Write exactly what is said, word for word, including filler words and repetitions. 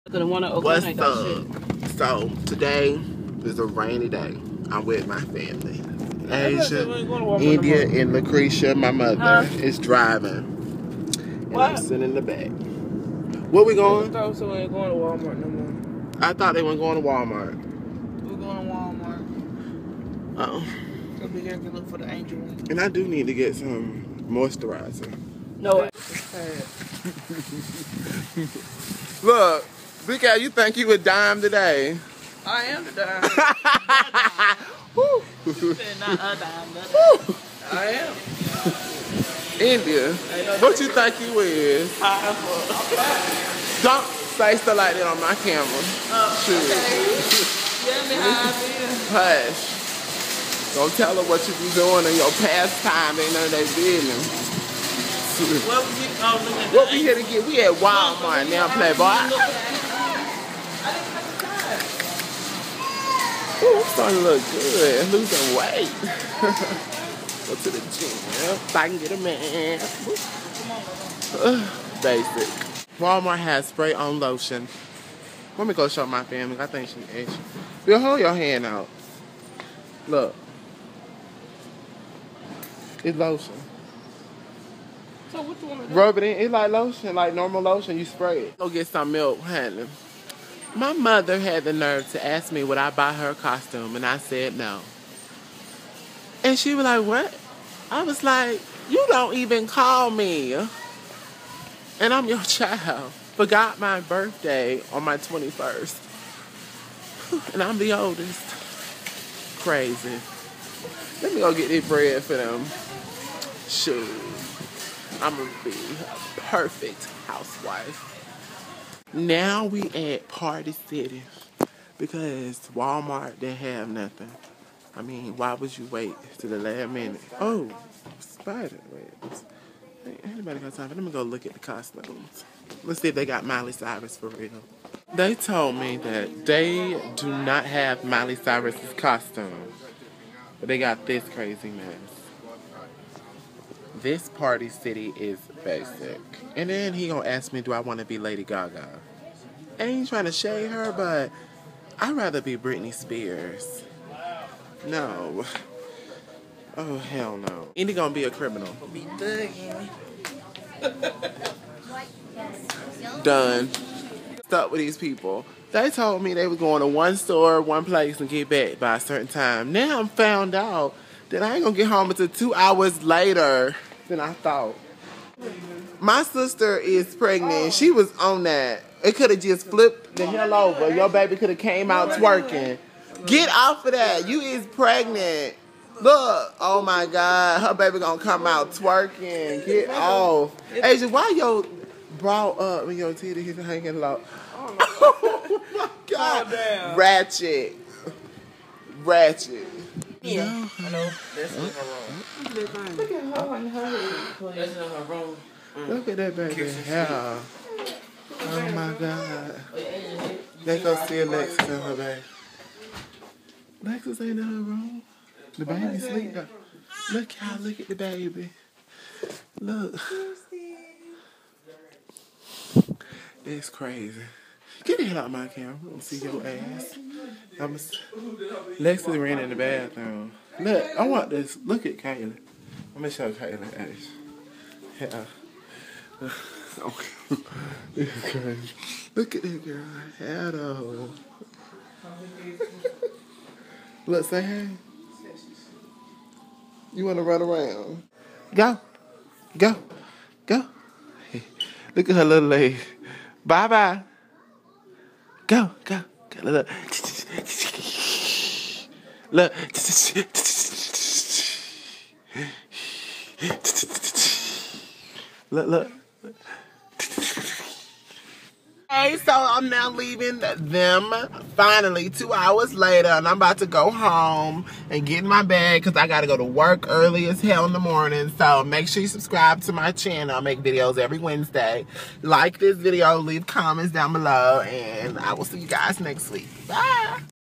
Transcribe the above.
What's up? So today is a rainy day. I'm with my family. Asia, India, and Lucretia, my mother, huh? is driving. And what? I'm sitting in the back. Where we going? I thought so we ain't going to Walmart no more. I thought they weren't going to Walmart. We're going to Walmart. Uh oh. So we gotta look for the angel one. And I do need to get some moisturizer. No. Look, Big Al, you think you a dime today? I am the dime. Woo. You said not a dime, but I am. India, what you think you is? High Don't say stuff like that on my camera. Oh, Shoot. okay. Tell me how I feel. Hush. Don't tell her what you be doing in your pastime. Ain't none of that business. What we get? Oh, look at What we here to get? We at Walmart now, Playboy. Ooh, I'm starting to look good. Losing weight. Go to the gym. If I can get a man. Uh, basic. Walmart has spray on lotion. Let me go show my family. I think she's Asian. Bill, hold your hand out. Look. It's lotion. So what you want to do? Rub it in. It's like lotion, like normal lotion. You spray it. Go get some milk, honey. My mother had the nerve to ask me would I buy her a costume, and I said no. And she was like, what? I was like, you don't even call me. And I'm your child. Forgot my birthday on my twenty-first. And I'm the oldest. Crazy. Let me go get this bread for them. Shoot. I'm going to be a perfect housewife. Now we at Party City. Because Walmart didn't have nothing. I mean, why would you wait to the last minute? Oh, spider. Wait. Ain't anybody got time? Let me go look at the costumes. Let's see if they got Miley Cyrus for real. They told me that they do not have Miley Cyrus's costume. But they got this crazy mess. This Party City is basic. And then he gonna ask me, do I want to be Lady Gaga? I ain't trying to shade her, but I'd rather be Britney Spears. No. Oh, hell no. Indy gonna be a criminal. Be thugging. Done. Stuck with these people. They told me they was going to one store, one place, and get back by a certain time. Now I'm found out that I ain't gonna get home until two hours later than I thought. My sister is pregnant. She was on that. It could have just flipped the hell over. Your baby could have came out twerking. Get off of that. You is pregnant. Look. Oh my God. Her baby gonna come out twerking. Get off. Asia, why your bra up and your titty is hanging low? Oh my God. Ratchet. Ratchet. Yeah. No. I know. That's in her room. Look at her and her. That's in her room. Look at that baby hair. Oh my God. They go see Alexis and her baby. Alexis ain't in her room. The baby sleep though. Look y'all, look at the baby. Look. It's crazy. Get the hell out of my camera. I don't see your ass. I'm a... Lexus ran in the bathroom. Look, I want this. Look at Kayla. I'm gonna show Kayla ass. Yeah. Okay. This is crazy. Look at this girl. Hair though. Look, say hey. You wanna run around? Go. Go. Go. Hey. Look at her little leg. Bye bye. Go, go, go. Look. Look. Look, look. Hey, so I'm now leaving them finally two hours later, and I'm about to go home and get in my bag because I got to go to work early as hell in the morning. So make sure you subscribe to my channel. I make videos every Wednesday. Like this video, leave comments down below, and I will see you guys next week. Bye.